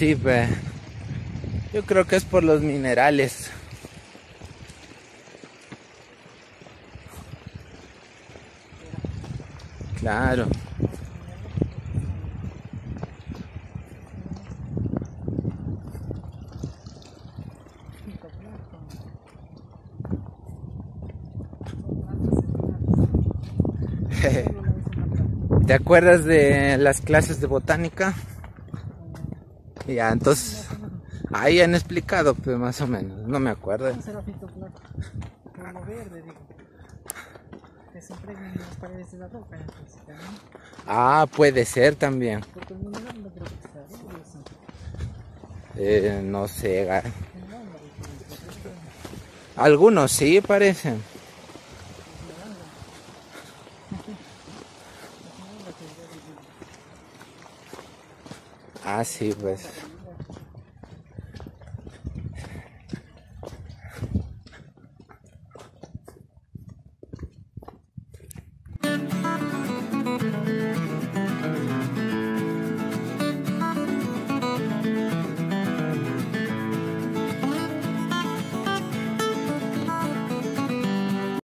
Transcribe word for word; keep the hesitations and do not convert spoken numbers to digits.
sí, pues. Yo creo que es por los minerales. Claro. ¿Te acuerdas de las clases de botánica? Ya, entonces, ahí han explicado, pues más o menos, no me acuerdo. Ah, puede ser también. Eh, no sé, ga- algunos sí parecen. Ah, sí, pues.